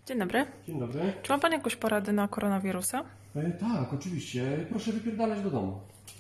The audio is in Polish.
Dzień dobry. Dzień dobry. Czy ma Pan jakąś poradę na koronawirusa? Tak, oczywiście. Proszę wypierdalać do domu.